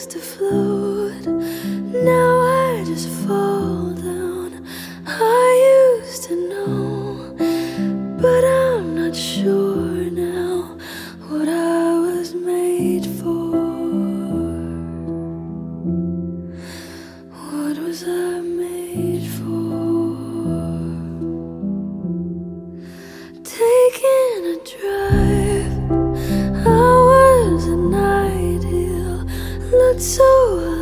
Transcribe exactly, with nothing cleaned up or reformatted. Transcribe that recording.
used to float, now I just fall down. I used to know, but I'm not sure now what I was made for. What was I made for? Taking a drive, I was an ideal, looked so